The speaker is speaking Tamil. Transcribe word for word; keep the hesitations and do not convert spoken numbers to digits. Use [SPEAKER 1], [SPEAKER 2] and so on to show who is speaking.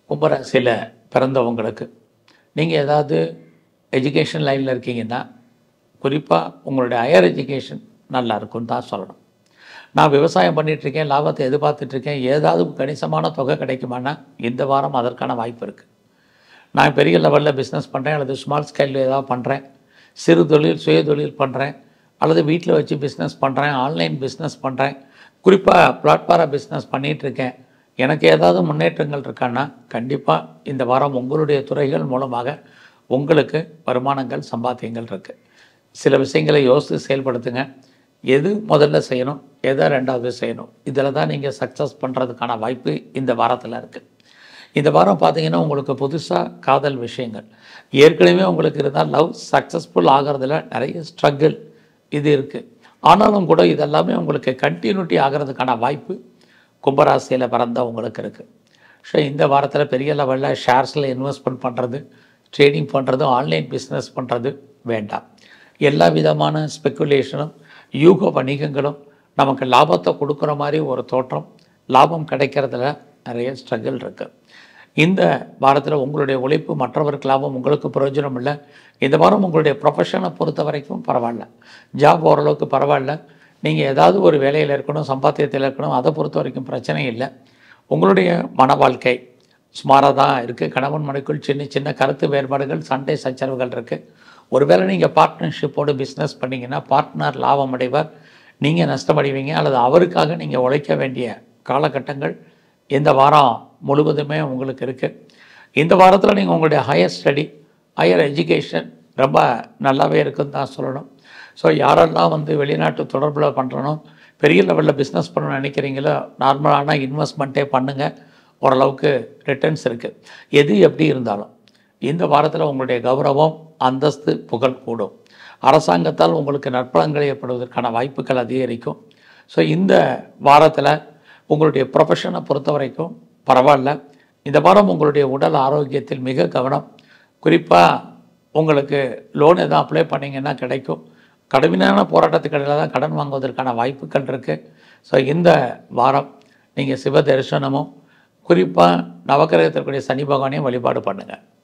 [SPEAKER 1] கும்பராசியில் பிறந்தவங்களுக்கு நீங்கள் ஏதாவது எஜுகேஷன் லைனில் இருக்கீங்கன்னா குறிப்பாக உங்களுடைய ஹையர் எஜுகேஷன் நல்லா இருக்குன்னு தான் சொல்லணும். நான் விவசாயம் பண்ணிகிட்ருக்கேன், லாபத்தை எதிர்பார்த்துட்ருக்கேன், ஏதாவது கணிசமான தொகை கிடைக்குமானா இந்த வாரம் அதற்கான வாய்ப்பு இருக்குது. நான் பெரிய லெவலில் பிஸ்னஸ் பண்ணுறேன் அல்லது ஸ்மால் ஸ்கேலில் ஏதாவது பண்ணுறேன், சிறு தொழில் சுய தொழில் பண்ணுறேன் அல்லது வீட்டில் வச்சு பிஸ்னஸ் பண்ணுறேன், ஆன்லைன் பிஸ்னஸ் பண்ணுறேன், குறிப்பாக பிளாட்ஃபார்ம் பிஸ்னஸ் பண்ணிகிட்ருக்கேன், எனக்கு ஏதாவது முன்னேற்றங்கள் இருக்கான்னா கண்டிப்பாக இந்த வாரம் உங்களுடைய துறைகள் மூலமாக உங்களுக்கு வருமானங்கள் சம்பாத்தியங்கள் இருக்குது. சில விஷயங்களை யோசித்து செயல்படுத்துங்க. எது முதல்ல செய்யணும், எதை ரெண்டாவது செய்யணும், இதில் தான் நீங்கள் சக்ஸஸ் பண்ணுறதுக்கான வாய்ப்பு இந்த வாரத்தில் இருக்குது. இந்த வாரம் பார்த்தீங்கன்னா உங்களுக்கு புதுசாக காதல் விஷயங்கள் ஏற்கனவே உங்களுக்கு இருந்தால் லவ் சக்ஸஸ்ஃபுல் ஆகிறதுல நிறைய ஸ்ட்ரகிள் இது இருக்குது. ஆனாலும் கூட இதெல்லாமே உங்களுக்கு கண்டினியூட்டி ஆகிறதுக்கான வாய்ப்பு கும்பராசியில் பிறந்த உங்களுக்கு இருக்குது. ஸோ இந்த வாரத்தில் பெரிய லெவலில் ஷேர்ஸில் இன்வெஸ்ட்மெண்ட் பண்ணுறது, ட்ரேடிங் பண்ணுறது, ஆன்லைன் பிஸ்னஸ் பண்ணுறது வேண்டாம். எல்லா விதமான ஸ்பெக்குலேஷனும் யூக வணிகங்களும் நமக்கு லாபத்தை கொடுக்குற மாதிரி ஒரு தோற்றம், லாபம் கிடைக்கிறதுல நிறைய ஸ்ட்ரகிள் இருக்குது. இந்த வாரத்தில் உங்களுடைய உழைப்பு மற்றவருக்கு லாபம், உங்களுக்கு பிரயோஜனம் இல்லை. இந்த வாரம் உங்களுடைய ப்ரொஃபஷனை பொறுத்த வரைக்கும் பரவாயில்ல, ஜாப் ஓரளவுக்கு பரவாயில்ல. நீங்கள் ஏதாவது ஒரு வேலையில் இருக்கணும், சம்பாத்தியத்தில் இருக்கணும், அதை பொறுத்த வரைக்கும் பிரச்சனை இல்லை. உங்களுடைய மன வாழ்க்கை சுமாராக தான் இருக்குது. கணவன் மனைக்குள் சின்ன சின்ன கருத்து வேறுபாடுகள், சண்டை சச்சரவுகள் இருக்குது. ஒருவேளை நீங்கள் பார்ட்னர்ஷிப்போடு பிஸ்னஸ் பண்ணிங்கன்னா பார்ட்னர் லாபம் அடைவார், நீங்கள் நஷ்டமடைவீங்க அல்லது அவருக்காக நீங்கள் உழைக்க வேண்டிய காலகட்டங்கள் இந்த வாரம் முழுவதுமே உங்களுக்கு இருக்குது. இந்த வாரத்தில் நீங்கள் உங்களுடைய ஹையர் ஸ்டடி, ஹையர் எஜுகேஷன் ரொம்ப நல்லாவே இருக்குதுன்னு தான் சொல்லணும். ஸோ யாரெல்லாம் வந்து வெளிநாட்டு தொடர்பில் பண்ணுறணும், பெரிய லெவலில் பிஸ்னஸ் பண்ணணும்னு நினைக்கிறீங்களோ நார்மலான இன்வெஸ்ட்மெண்ட்டே பண்ணுங்கள், ஓரளவுக்கு ரிட்டர்ன்ஸ் இருக்குது. எது எப்படி இருந்தாலும் இந்த வாரத்தில் உங்களுடைய கௌரவம், அந்தஸ்து, புகழ் கூடும். அரசாங்கத்தால் உங்களுக்கு நற்பலன்கள் ஏற்படுவதற்கான வாய்ப்புகள் அதிகரிக்கும். ஸோ இந்த வாரத்தில் உங்களுடைய ப்ரொஃபஷனை பொறுத்த வரைக்கும் பரவாயில்ல. இந்த வாரம் உங்களுடைய உடல் ஆரோக்கியத்தில் மிக கவனம். குறிப்பாக உங்களுக்கு லோன் எதாவது அப்ளை பண்ணிங்கன்னா கிடைக்கும். கடுமையான போராட்டத்துக்கு இடையில் தான் கடன் வாங்குவதற்கான வாய்ப்புகள் இருக்குது. ஸோ இந்த வாரம் நீங்கள் சிவ தரிசனமும் குறிப்பாக நவக்கிரகத்திற்குரிய சனி பகவானையும் வழிபாடு பண்ணுங்கள்.